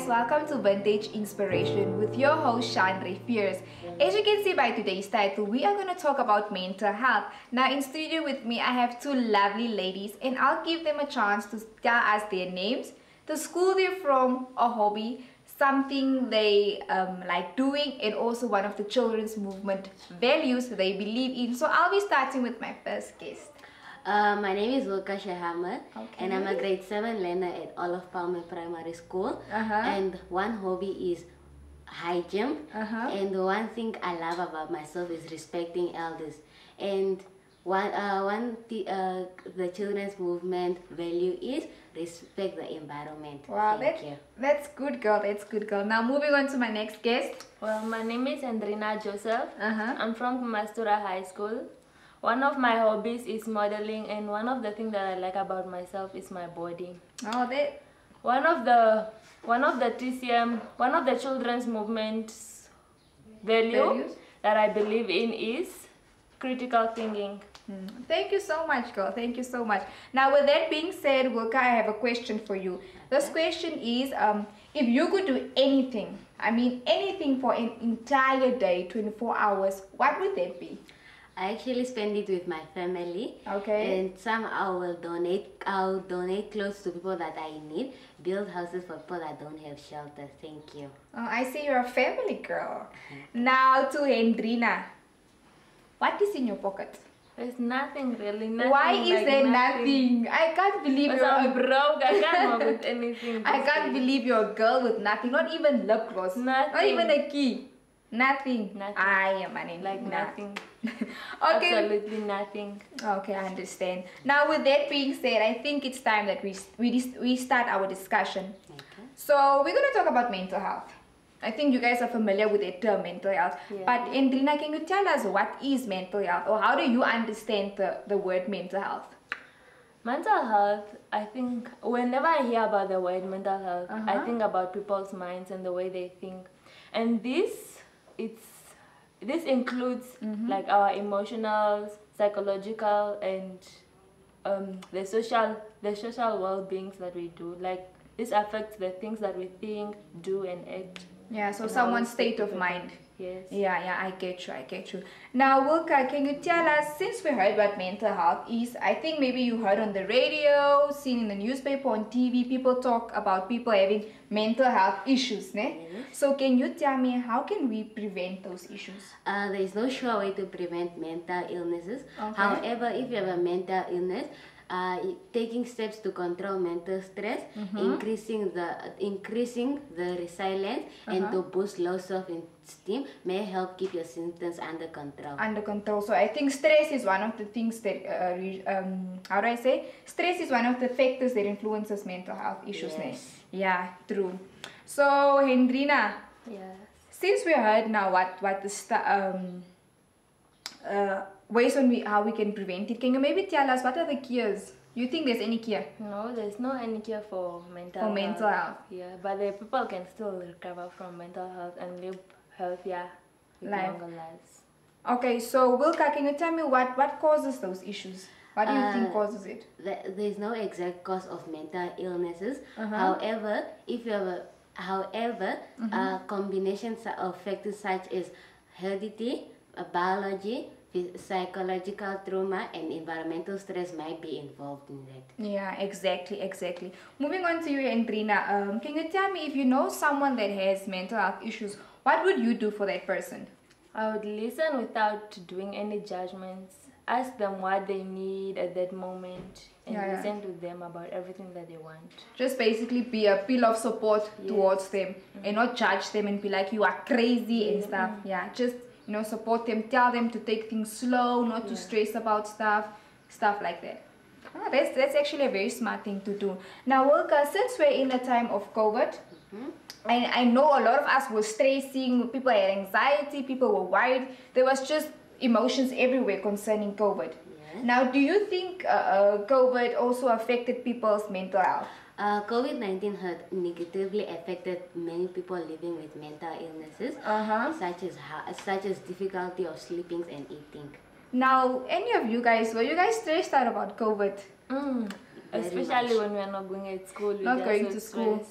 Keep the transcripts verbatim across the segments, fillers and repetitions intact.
guys, welcome to Vintage Inspiration with your host Chandra Fierce. As you can see by today's title, we are going to talk about mental health. Now in studio with me I have two lovely ladies and I'll give them a chance to tell us their names, the school they're from, a hobby, something they um, like doing, and also one of the children's movement values they believe in. So I'll be starting with my first guest. Uh, my name is Wilka Shehamad, Okay. and I'm a grade seven learner at Olaf Palmer Primary School. Uh-huh. And one hobby is high jump. Uh-huh. And the one thing I love about myself is respecting elders. And one, uh, one the, uh, the children's movement value is respect the environment. Wow, Thank that, you. that's good girl, that's good girl. Now moving on to my next guest. Well, my name is Andrina Joseph. Uh-huh. I'm from Mastura High School. One of my hobbies is modeling, and one of the things that I like about myself is my body. Oh, that. One of the one of the T C M, one of the children's movements value Values? that I believe in is critical thinking. Hmm. Thank you so much, girl. Thank you so much. Now, with that being said, Wilka, I have a question for you. This question is, um, if you could do anything, I mean anything for an entire day, twenty-four hours, what would that be? I actually spend it with my family. Okay. And some I will donate. I'll donate clothes to people that I need. Build houses for people that don't have shelter. Thank you. Oh, I see you're a family girl. Now to Hendrina. What is in your pocket? There's nothing really. Nothing, Why is like there nothing? I can't believe Because you're I'm a, broke. I can't work with anything. I these can't days. believe you're a girl with nothing. Not even lip gloss. Nothing. Not even a key. Nothing. Nothing. I am money. Like nothing. Okay. Absolutely nothing. Okay, I understand. Now, with that being said, I think it's time that we we dis- we start our discussion. Okay. So we're gonna talk about mental health. I think you guys are familiar with the term mental health. Yeah. But Andrina, can you tell us what is mental health, or how do you understand the the word mental health? Mental health, I think whenever I hear about the word mental health, Uh-huh. I think about people's minds and the way they think. And this it's this includes Mm-hmm. like our emotional, psychological, and um, the social the social well-beings that we do. Like this affects the things that we think, do, and act. Yeah, so And someone's how we state speak of to mind. people. Yes. Yeah, yeah, I get you, I get you. Now, Wilka, can you tell us, since we heard what mental health is, I think maybe you heard on the radio, seen in the newspaper, on T V, people talk about people having mental health issues, ne? Yes. So can you tell me, how can we prevent those issues? Uh, there is no sure way to prevent mental illnesses. Okay. However, if you have a mental illness, uh, taking steps to control mental stress, increasing the increasing the resilience, and Uh-huh. to boost low self-esteem may help keep your symptoms under control. Under control. So I think stress is one of the things that, uh, re- um, how do I say? Stress is one of the factors that influences mental health issues, ne? Yes. Yeah, true. So, Hendrina, Yes. since we heard now what what the sta- um uh ways on we how we can prevent it, can you maybe tell us what are the cures? You think there's any cure? No, there's no any cure for mental For health. mental health. Yeah, but the people can still recover from mental health and live healthier, with Life. longer lives. Okay, so Wilka, can you tell me what what causes those issues? What do you think Uh, causes it? There there is no exact cause of mental illnesses. Uh-huh. However, if you have a, however, uh, combinations of factors such as heredity, uh, biology, phys- psychological trauma, and environmental stress might be involved in that. Yeah, exactly, exactly. Moving on to you, Andrina, um, can you tell me if you know someone that has mental health issues, what would you do for that person? I would listen without doing any judgments. Ask them what they need at that moment, and Yeah, yeah. listen to them about everything that they want. Just basically be a pill of support Yes. towards them and not judge them and be like you are crazy and stuff. Yeah, just, you know, support them, tell them to take things slow, not to Yeah. stress about stuff, stuff like that. Oh, that's that's actually a very smart thing to do. Now, Wilka, since we're in a time of COVID, I, I know a lot of us were stressing, people had anxiety, people were worried. There was just emotions everywhere concerning COVID. Yes. Now, do you think uh, uh, COVID also affected people's mental health? Uh, COVID nineteen had negatively affected many people living with mental illnesses, Uh-huh. such as ha- such as difficulty of sleeping and eating. Now, any of you guys, were you guys stressed out about COVID? Mm. Very Especially much. when we are not going at school. We Not are going so to school. stressed.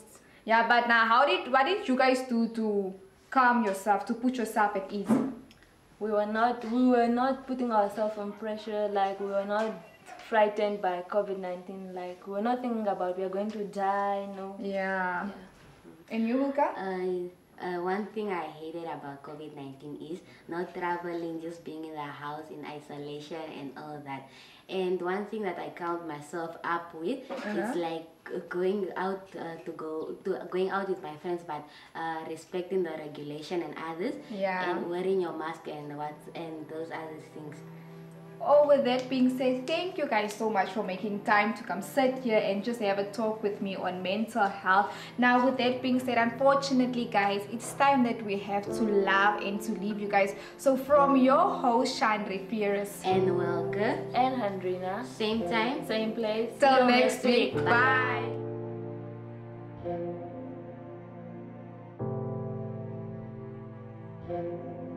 Yeah, but now how did what did you guys do to calm yourself, to put yourself at ease? We were not we were not putting ourselves on pressure, like we were not frightened by COVID nineteen, like we were not thinking about we are going to die, no. Yeah. Yeah. And you, Hulka? Uh, uh, one thing I hated about COVID nineteen is not traveling, just being in the house in isolation and all that. And one thing that I count myself up with Uh-huh. is like uh, going out uh, to go to going out with my friends, but uh, respecting the regulation and others, Yeah. and wearing your mask and what and those other things. Oh, with that being said, thank you guys so much for making time to come sit here and just have a talk with me on mental health. Now, with that being said, unfortunately, guys, it's time that we have to laugh and to leave you guys. So, from your host, Chandri Fierce, And Welker, And Handrina, same time. same place. See till you next week. Bye. Bye.